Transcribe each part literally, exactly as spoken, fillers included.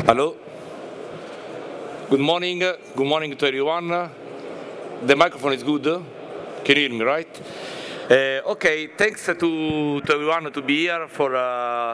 Hello. Good morning. Good morning to everyone. The microphone is good. Can you hear me, right? Uh, okay. Thanks to, to everyone to be here for uh,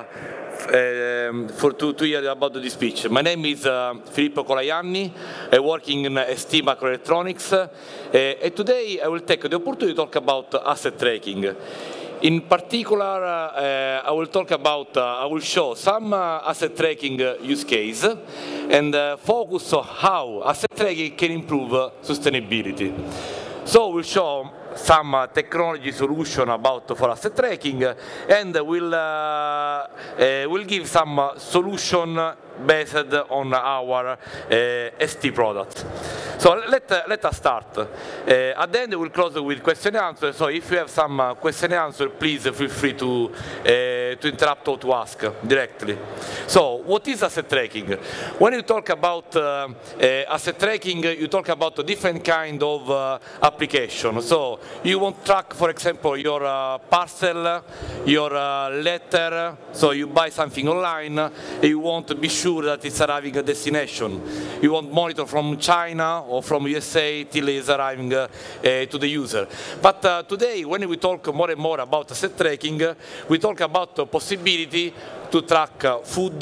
um, for to, to hear about this speech. My name is uh, Filippo Colaianni. I work in S T Microelectronics, uh, and today I will take the opportunity to talk about asset tracking. In particular, uh, I will talk about, uh, I will show some uh, asset tracking uh, use case and uh, focus on how asset tracking can improve uh, sustainability. So we'll show some uh, technology solution about for asset tracking and we'll, uh, uh, we'll give some uh, solution based on our uh, S T products. So let, uh, let us start. Uh, at the end we'll close with question and answer, so if you have some uh, question and answer, please feel free to, uh, to interrupt or to ask directly. So what is asset tracking? When you talk about uh, uh, asset tracking, you talk about a different kind of uh, application. So you want to track, for example, your uh, parcel, your uh, letter, so you buy something online, and you want to be sure that it's arriving at destination. You want monitor from China or from U S A till it's arriving uh, uh, to the user. But uh, today, when we talk more and more about asset tracking, uh, we talk about the possibility to track uh, food,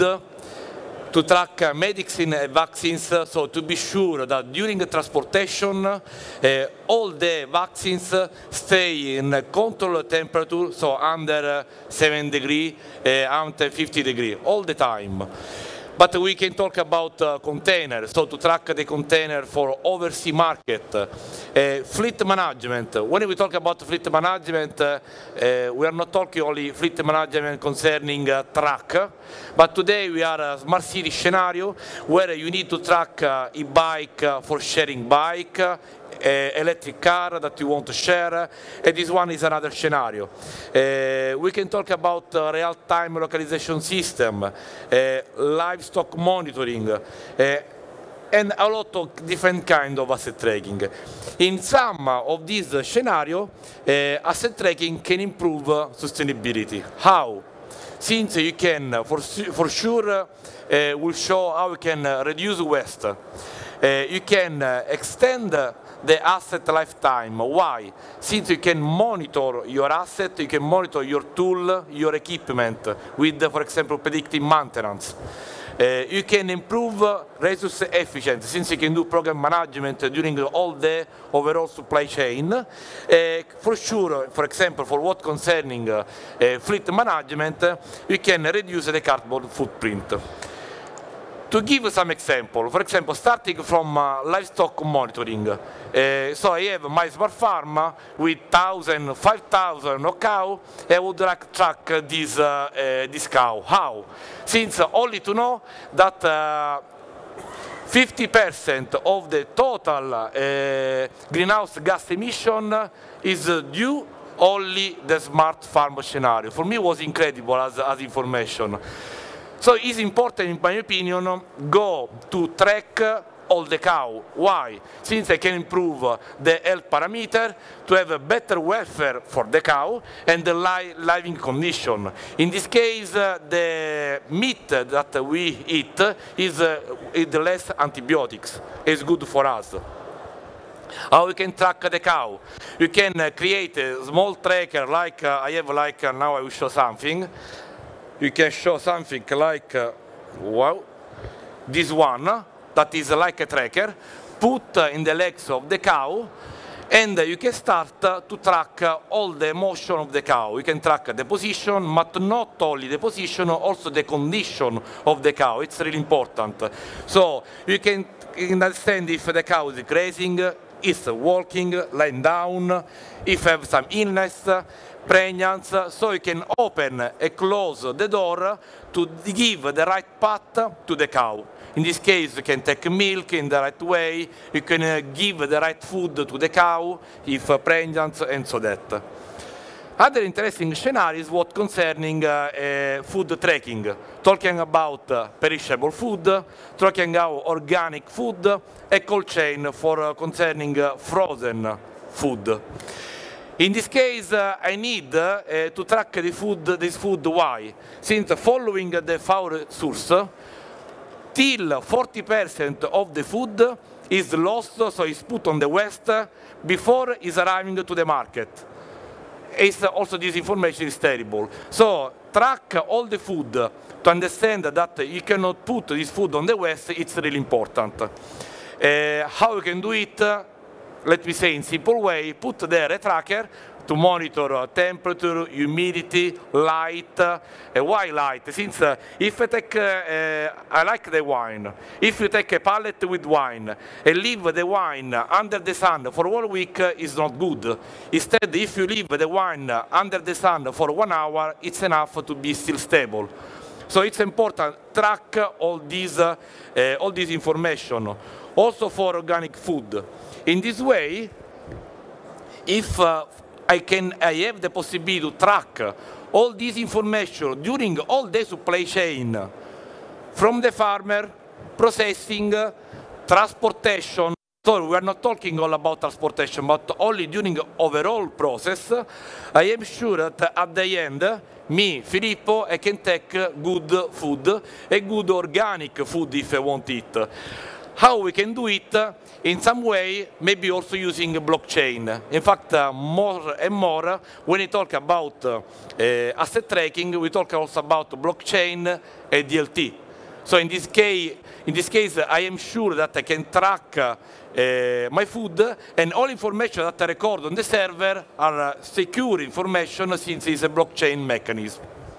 to track uh, medicine and vaccines, uh, so to be sure that during the transportation, uh, all the vaccines uh, stay in a controlled temperature, so under uh, seven degrees, uh, under fifty degrees, all the time. But we can talk about uh, containers, so to track the container for overseas market. Uh, fleet management. When we talk about fleet management, uh, uh, we are not talking only fleet management concerning uh, truck, but today we are a smart city scenario where you need to track uh, a bike uh, for sharing bike, uh, electric car that you want to share, and this one is another scenario. Uh, we can talk about uh, real-time localization system, uh, livestock monitoring, uh, and a lot of different kind of asset tracking. In some of these scenarios, uh, asset tracking can improve uh, sustainability. How? Since you can, for, for sure, uh, we'll show how you can uh, reduce waste. Uh, you can uh, extend uh, the asset lifetime. Why? Since you can monitor your asset, you can monitor your tool, your equipment with, for example, predictive maintenance. Uh, you can improve uh, resource efficiency, since you can do program management during all the overall supply chain. Uh, for sure, for example, for what concerning uh, uh, fleet management, uh, you can reduce the carbon footprint. To give some example, for example, starting from uh, livestock monitoring. Uh, so I have my smart farm with one thousand, five thousand of cow. I would like to track uh, this, uh, uh, this cow. How? Since uh, only to know that fifty percent uh, of the total uh, greenhouse gas emission is uh, due only the smart farm scenario. For me, it was incredible as, as information. So it's important, in my opinion, go to track all the cow. Why? Since I can improve the health parameter to have a better welfare for the cow and the li living condition. In this case, uh, the meat that we eat is uh, with less antibiotics. It's good for us. How we can track the cow? You can uh, create a small tracker like uh, I have, like uh, now I will show something. You can show something like, uh, wow, this one, uh, that is like a tracker, put uh, in the legs of the cow, and uh, you can start uh, to track uh, all the motion of the cow. You can track the position, but not only the position, also the condition of the cow. It's really important. So you can understand if the cow is grazing, is walking, lying down, if you have some illness, pregnancy, so you can open and close the door to give the right path to the cow. In this case, you can take milk in the right way, you can uh, give the right food to the cow if uh, pregnant, and so that. Other interesting scenario is what concerning uh, uh, food tracking, talking about uh, perishable food, talking about organic food, a cold chain for uh, concerning uh, frozen food. In this case, uh, I need uh, to track the food, this food. Why? Since following the foul source, till forty percent of the food is lost, so it's put on the waste before it's arriving to the market. It's also this information is terrible. So track all the food to understand that you cannot put this food on the waste. It's really important. Uh, how you can do it? Let me say in simple way, put there a tracker to monitor temperature, humidity, light. Uh, why light? Since uh, if I take, uh, I like the wine. If you take a pallet with wine and leave the wine under the sun for one week, uh, it's not good. Instead, if you leave the wine under the sun for one hour, it's enough to be still stable. So it's important to track all these, uh, uh, all this information, also for organic food. In this way, if uh, I can I have the possibility to track all this information during all the supply chain, from the farmer, processing, transportation. So we are not talking all about transportation, but only during the overall process. I am sure that at the end, me, Filippo, I can take good food, a good organic food if I want it. How we can do it? In some way, maybe also using blockchain. In fact, uh, more and more, when we talk about uh, asset tracking, we talk also about blockchain and D L T. So in this case, in this case, I am sure that I can track uh, my food, and all information that I record on the server are uh, secure information since it's a blockchain mechanism.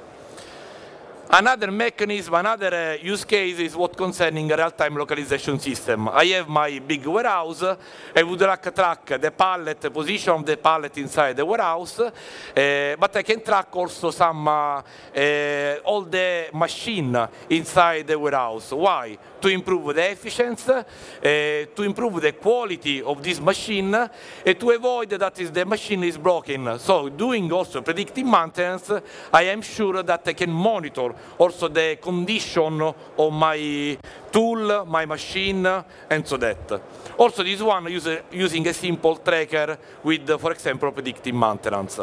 Another mechanism, another uh, use case is what concerning a real-time localization system. I have my big warehouse. I would like to track the pallet, the position of the pallet inside the warehouse, uh, but I can track also some, uh, uh, all the machine inside the warehouse. Why? To improve the efficiency, uh, to improve the quality of this machine, and to avoid that is the machine is broken. So doing also predictive maintenance, I am sure that I can monitor also the condition of my tool, my machine, and so that. Also this one use, using a simple tracker with, for example, predictive maintenance.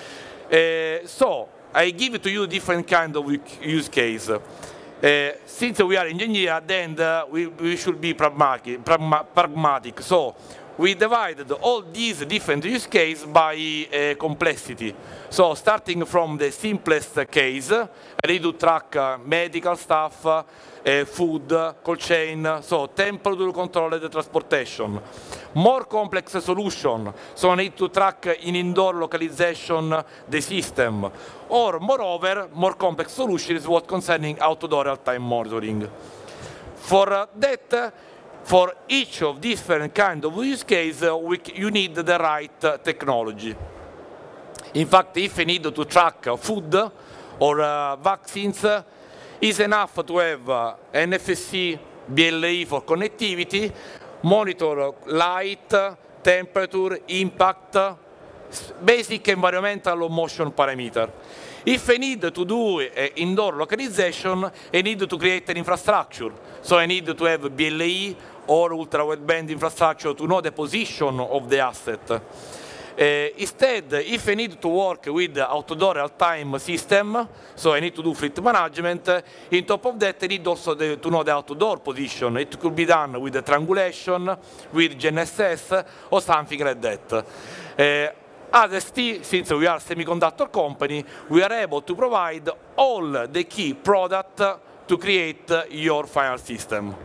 Uh, so I give to you different kind of use case. Uh, since we are engineers, then uh, we, we should be pragmatic, pragma pragmatic. So we divided all these different use cases by uh, complexity. So starting from the simplest case, I need to track uh, medical stuff, uh, food, cold chain, so temperature controlled transportation. More complex solution, so I need to track in indoor localization the system. Or moreover, more complex solution is what concerning outdoor real-time monitoring. For uh, that, for each of different kind of use case, uh, we, you need the right uh, technology. In fact, if you need to track uh, food or uh, vaccines, uh, it's enough to have uh, N F S C, B L E for connectivity, monitor light, temperature, impact, basic environmental or motion parameter. If I need to do uh, indoor localization, I need to create an infrastructure. So I need to have B L E or ultra-wideband infrastructure to know the position of the asset. Uh, instead, if I need to work with outdoor real-time system, so I need to do fleet management, in top of that I need also the, to know the outdoor position. It could be done with the triangulation, with G N S S, or something like that. Uh, As S T, since we are a semiconductor company, we are able to provide all the key products to create your final system.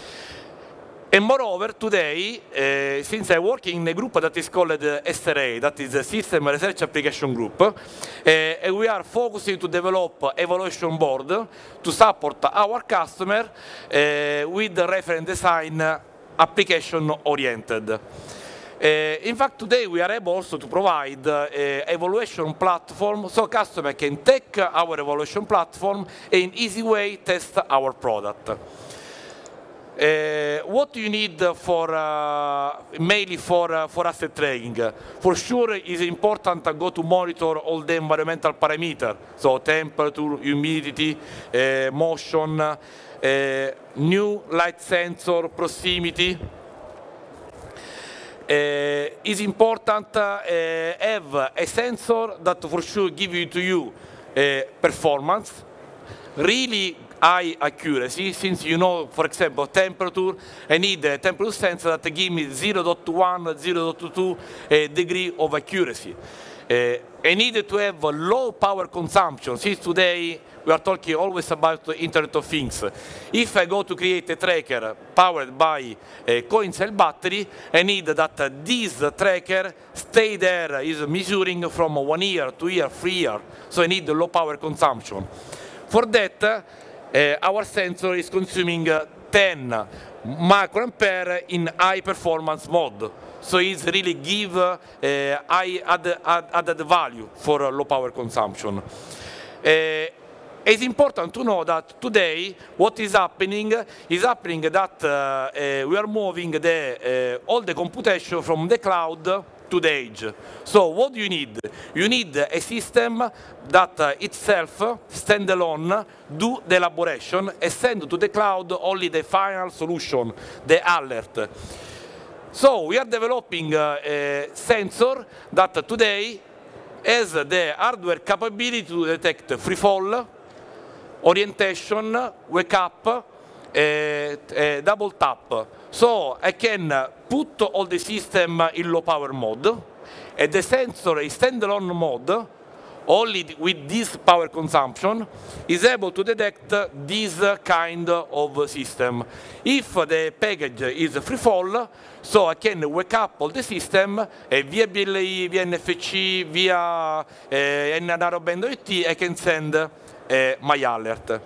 And moreover, today, uh, since I work in a group that is called uh, S R A, that is a System Research Application Group, uh, and we are focusing to develop evaluation board to support our customer uh, with the reference design application-oriented. Uh, in fact, today we are able also to provide uh, evaluation platform so customer can take our evaluation platform and in easy way test our product. Uh, what do you need for uh, mainly for uh, for asset tracking? For sure, it's important to go to monitor all the environmental parameters, so temperature, humidity, uh, motion, uh, new light sensor, proximity. Uh, it's important to uh, have a sensor that for sure give you to you uh, performance, really high accuracy, since you know, for example, temperature, I need a temperature sensor that give me zero point one, zero point two uh, degree of accuracy. Uh, I need to have a low power consumption, since today we are talking always about the Internet of Things. If I go to create a tracker powered by a coin cell battery, I need that uh, this tracker stay there, is measuring from one year, two year, three year. So I need a low power consumption. For that, uh, our sensor is consuming uh, ten microampere in high performance mode. So it's really give uh, high added, added value for uh, low power consumption. Uh, It's important to know that today what is happening is happening that uh, uh, we are moving the, uh, all the computation from the cloud to the edge. So what do you need? You need a system that uh, itself, standalone, do the elaboration and send to the cloud only the final solution, the alert. So we are developing uh, a sensor that today has the hardware capability to detect free fall, orientation, wake up, uh, uh, double tap. So I can put all the system in low power mode, and the sensor in standalone mode, only with this power consumption, is able to detect this kind of system. If the package is free fall, so I can wake up all the system, e via B L I, via N F C, via uh, Narrowband O I T, I can send Uh, my alert.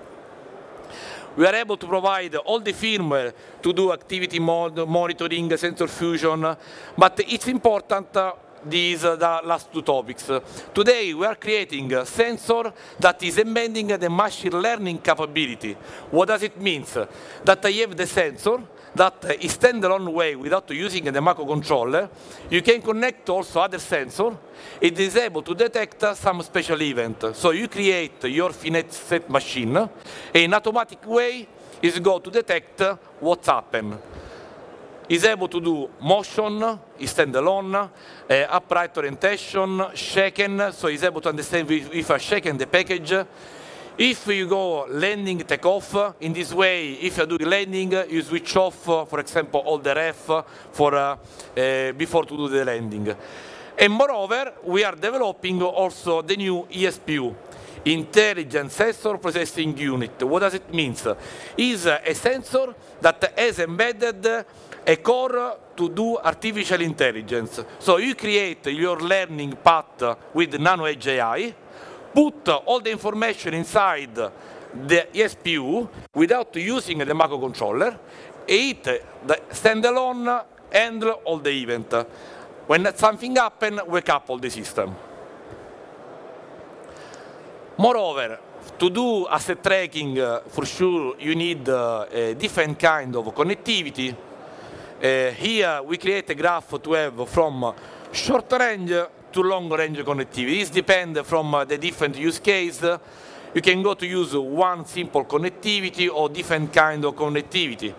We are able to provide all the firmware to do activity mode, monitoring, sensor fusion, but it's important uh, these uh, the last two topics. Today we are creating a sensor that is embedding the machine learning capability. What does it mean? That I have the sensor that is standalone way without using the microcontroller. You can connect also other sensors. It is able to detect some special event. So you create your finite set machine, and in automatic way is go to detect what's happened. Is able to do motion, is standalone, uh, upright orientation, shaken, so is able to understand if, if I shaken the package. If you go landing, take off, in this way, if you do landing, you switch off, for example, all the ref for, uh, uh, before to do the landing. And moreover, we are developing also the new E S P U, Intelligent Sensor Processing Unit. What does it mean? It's a sensor that has embedded a core to do artificial intelligence. So you create your learning path with NanoEdge A I, put all the information inside the E S P U without using the microcontroller, and it, the standalone, handle all the event. When something happens, wake up all the system. Moreover, to do asset tracking, uh, for sure you need uh, a different kind of connectivity. Uh, here we create a graph to have from short range to long range connectivity. This depends from uh, the different use case. You can go to use one simple connectivity or different kind of connectivity.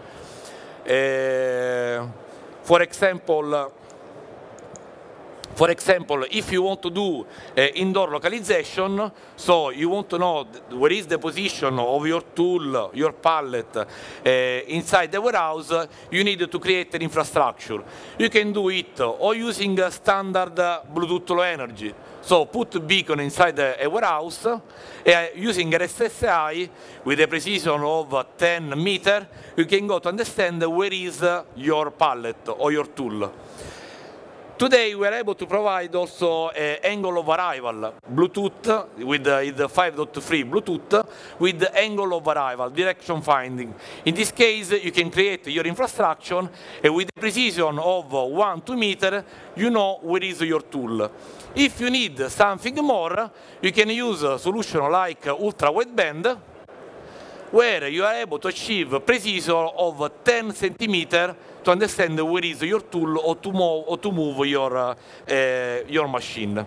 Uh, for example, For example, if you want to do uh, indoor localization, so you want to know where is the position of your tool, your pallet uh, inside the warehouse, you need to create an infrastructure. You can do it or using standard Bluetooth Low Energy. So put beacon inside a warehouse, uh, using R S S I with a precision of ten meters, you can go to understand where is your pallet or your tool. Today we are able to provide also uh, angle of arrival, Bluetooth with uh, the five point three Bluetooth with the angle of arrival, direction finding. In this case, you can create your infrastructure and with the precision of one to two meters, you know where is your tool. If you need something more, you can use a solution like ultra wideband, where you are able to achieve precision of ten centimeters to understand where is your tool or to move, or to move your, uh, uh, your machine.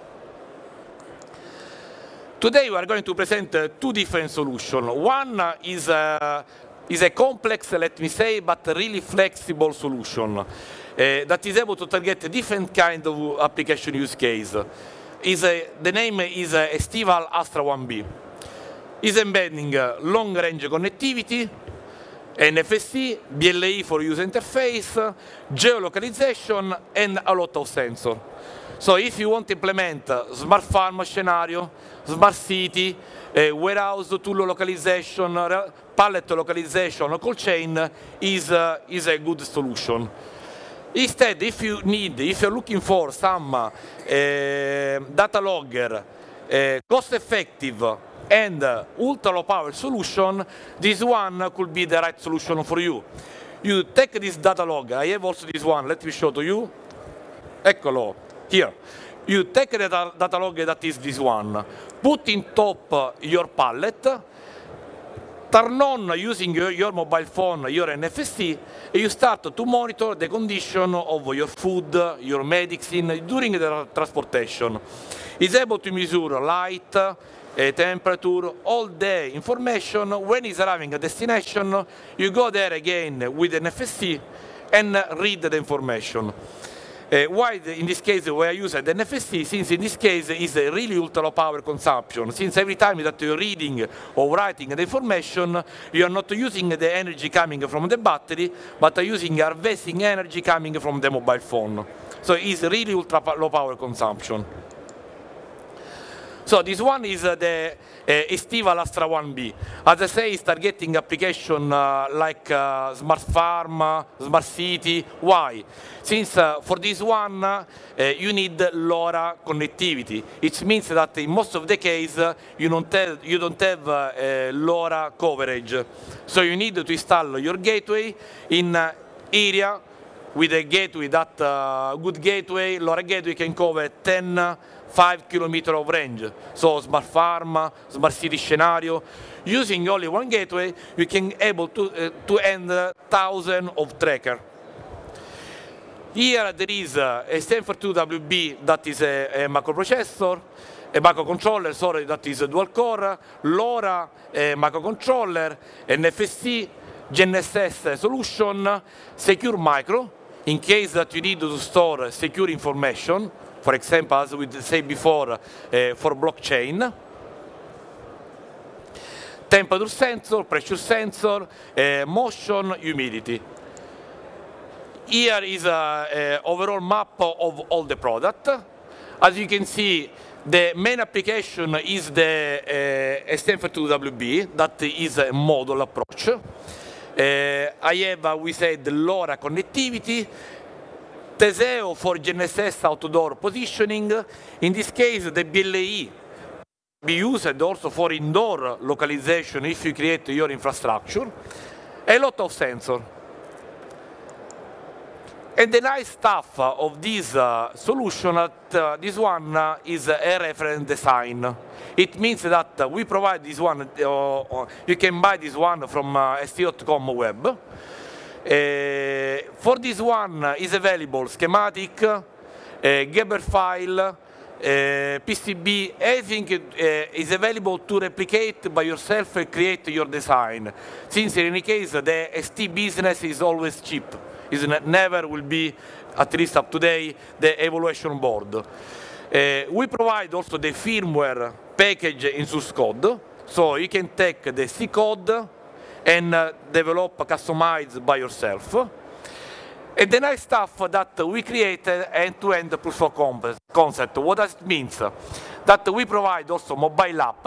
Today we are going to present uh, two different solutions. One is, uh, is a complex, let me say, but really flexible solution uh, that is able to target different kind of application use case. Is a, the name is uh, Estival Astra one B. is embedding long range connectivity, N F S C, B L E for user interface, geolocalization, and a lot of sensors. So if you want to implement smart farm scenario, smart city, uh, warehouse tool localization, pallet localization, cold chain is, uh, is a good solution. Instead, if you need, if you're looking for some uh, data logger, uh, cost-effective and uh, ultra-low power solution, this one could be the right solution for you. You take this data logger. I have also this one. Let me show to you. Eccolo. Here, you take the data, data log that is this one, put in top uh, your pallet, turn on using your, your mobile phone, your N F S C, and you start to monitor the condition of your food, your medicine during the transportation. It's able to measure light, uh, temperature, all the information. When it's arriving at destination, you go there again with N F S C and read the information. Uh, why in this case we are using N F S C, since in this case is a really ultra low power consumption, since every time that you're reading or writing the information, you are not using the energy coming from the battery, but are using harvesting energy coming from the mobile phone. So it's really ultra low power consumption. So this one is uh, the uh, Estival Astra one B. As I say, it's targeting application uh, like uh, smart farm, uh, smart city. Why? Since uh, for this one uh, you need LoRa connectivity. It means that in most of the case uh, you don't have, you don't have uh, uh, LoRa coverage. So you need to install your gateway in uh, area with a gateway that uh, good gateway. LoRa gateway can cover ten. five kilometers of range, so smart farm, smart city scenario. Using only one gateway, you can able to, uh, to end uh, thousands of trackers. Here there is uh, a Stanford two W B that is a, a microprocessor, a microcontroller, sorry, that is a dual core, LoRa a microcontroller, N F S C, G N S S solution, secure micro, in case that you need to store secure information. For example, as we said before, uh, for blockchain. Temperature sensor, pressure sensor, uh, motion, humidity. Here is an overall map of all the product. As you can see, the main application is the uh, Stanford two W B, that is a model approach. Uh, I have, uh, we said, LoRa connectivity, Teseo for G N S S outdoor positioning. In this case, the B L E be used also for indoor localization if you create your infrastructure. A lot of sensors. And the nice stuff of this uh, solution, that uh, this one uh, is a reference design. It means that uh, we provide this one, uh, you can buy this one from uh, S T dot com web. Uh, for this one uh, is available schematic, uh, Gerber file, uh, P C B, everything uh, is available to replicate by yourself and create your design. Since in any case the S T business is always cheap, is never will be, at least up to date, the evaluation board. Uh, we provide also the firmware package in source code, so you can take the C code and uh, develop, customize by yourself. And the nice stuff that we create end-to-end proof of concept. What does it mean? That we provide also mobile app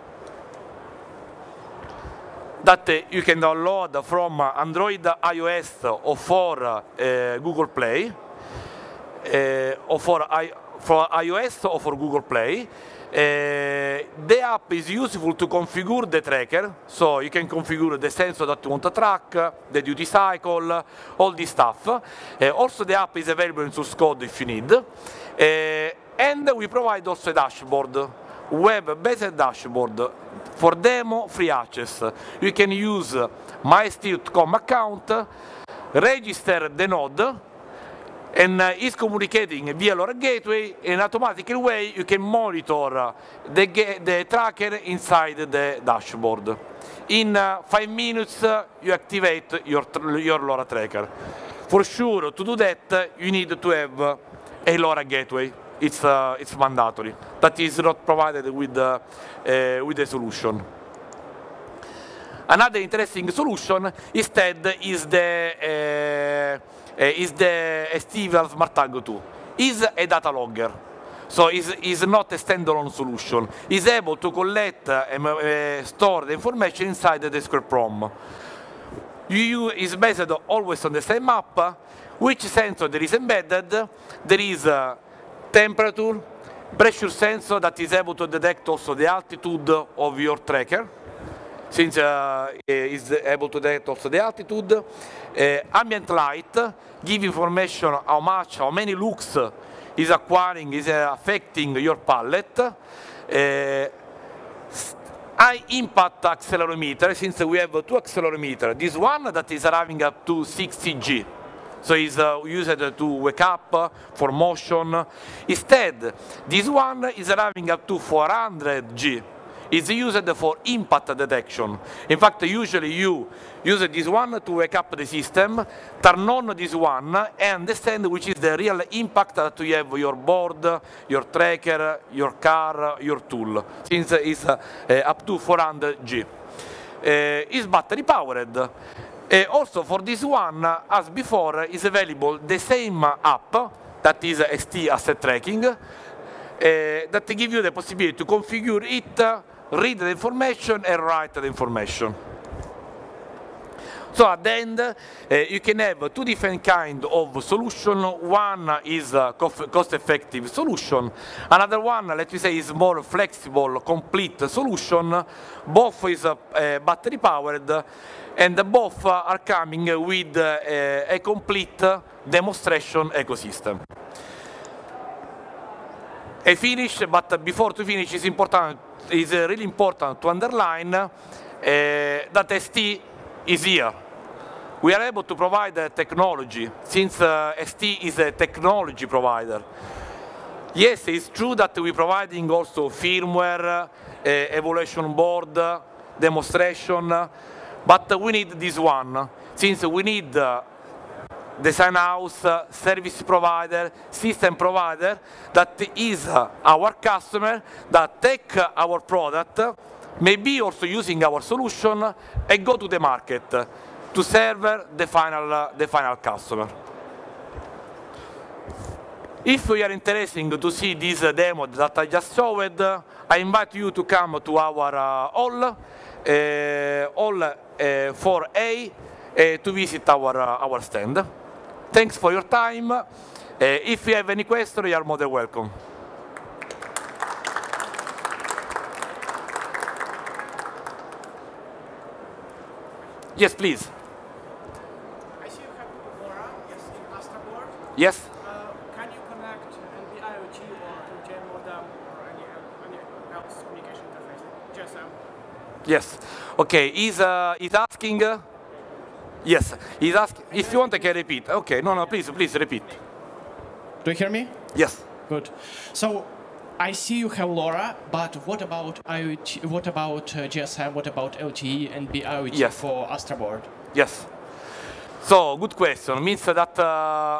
that uh, you can download from Android, iOS, or for uh, Google Play, uh, or for, I for iOS or for Google Play. Uh, the app is useful to configure the tracker, so you can configure the sensor that you want to track, the duty cycle, all this stuff. Uh, also the app is available in source code if you need. Uh, and we provide also a dashboard, web-based dashboard. For demo, free access. You can use my S T dot com account, register the node, and uh, is communicating via LoRa gateway. In automatic way you can monitor the, the tracker inside the dashboard. In uh, five minutes uh, you activate your, your LoRa tracker. For sure, to do that you need to have uh, a LoRa gateway. It's, uh, it's mandatory. That is not provided with, uh, uh, with the solution. Another interesting solution instead is the uh, is the S T Valve Smart Tag two. Is a data logger, so is is not a standalone solution. Is able to collect and uh, store the information inside the square prom. You is based always on the same map. Which sensor there is embedded? There is a temperature, pressure sensor that is able to detect also the altitude of your tracker, since uh, is able to detect also the altitude. Uh, ambient light give information how much, how many looks is acquiring, is uh, affecting your pallet. Uh, high impact accelerometer, since we have two accelerometers. This one that is arriving up to sixty G. So it's uh, used to wake up, uh, for motion. Instead, this one is arriving up to four hundred G. It's used for impact detection. In fact, usually you use this one to wake up the system, turn on this one, and understand which is the real impact that you have your board, your tracker, your car, your tool, since it's uh, uh, up to four hundred G. Uh, it's battery powered. Uh, also for this one, as before, is available the same app that is S T Asset Tracking, uh, that give you the possibility to configure it, uh, read the information and write the information. So at the end, uh, you can have two different kinds of solution. One is a cost-effective solution. Another one, let me say, is more flexible, complete solution. Both is uh, uh, battery powered, and both uh, are coming with uh, a complete demonstration ecosystem. I finish, but before to finish, it's important, it's really important to underline uh, that S T is here. We are able to provide a technology, since uh, S T is a technology provider. Yes, it's true that we're providing also firmware, uh, evaluation board, demonstration, but we need this one, since we need uh, design house, uh, service provider, system provider, that is uh, our customer, that take uh, our product, maybe also using our solution, and go to the market to serve the final, uh, the final customer. If you are interested to see this uh, demo that I just showed, uh, I invite you to come to our uh, hall, uh, hall uh, four A, uh, to visit our, uh, our stand. Thanks for your time. Uh, if you have any questions, you are more than welcome. Yes, please. I see you have LoRa, yes, in Astroboard. Yes. Uh, can you connect N B I O T or L T E modem or any, any else communication interface? G S M. Yes. Okay. He's uh, he's asking. Uh, yes. He's asking. If you want, I can repeat. Okay. No, no. Please, please repeat. Do you hear me? Yes. Good. So I see you have LoRa, but what about I O T? What about uh, G S M? What about L T E and N B I O T yes. for Astroboard? Yes. So good question. Means that uh,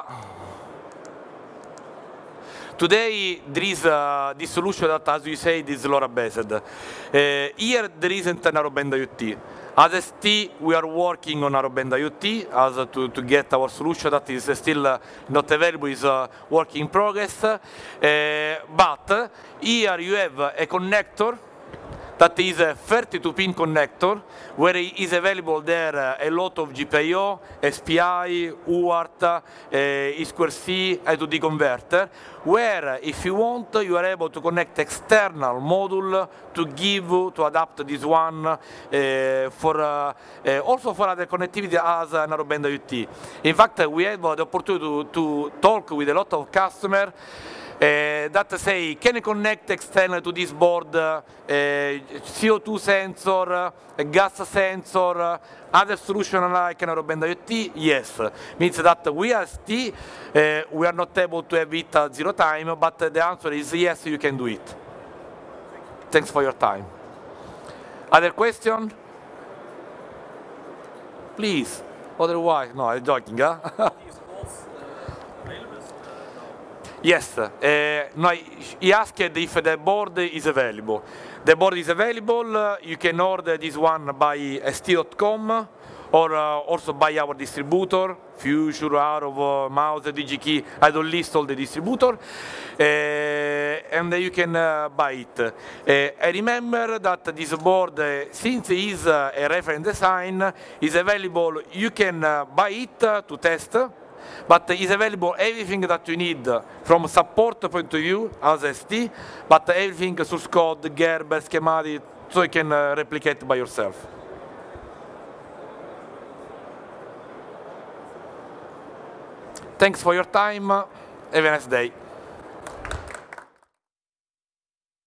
today there is uh, this solution that, as you say, is LoRa based. Uh, here there isn't a narrowband IoT. As S T, we are working on narrowband IoT as uh, to, to get our solution that is still uh, not available, is a work in progress. Uh, but uh, here you have a connector that is a thirty-two pin connector, where is available there uh, a lot of G P I O, S P I, U A R T, uh, E two C, I to D converter, where if you want, you are able to connect external module to give, to adapt this one uh, for uh, uh, also for other connectivity as a narrowband IoT. In fact, uh, we have the opportunity to, to talk with a lot of customers Uh, that say, can you connect externally to this board uh, C O two sensor, uh, gas sensor, uh, other solution like narrowband IoT? Yes. Means that we as T, uh, we are not able to have it at zero time, but the answer is yes, you can do it. Thanks for your time. Other question? Please. Otherwise, no, I'm joking, huh? Yes, uh, no, he asked if the board is available. The board is available, uh, you can order this one by S T dot com or uh, also by our distributor, Future, Arrow, uh, Mouse, DigiKey, I don't list all the distributor, uh, and uh, you can uh, buy it. Uh, I remember that this board, uh, since it is uh, a reference design, is available, you can uh, buy it uh, to test, but is available everything that you need from support point of view as S T, but everything source code, Gerber, schematic, so you can uh, replicate by yourself. Thanks for your time. Have a nice day.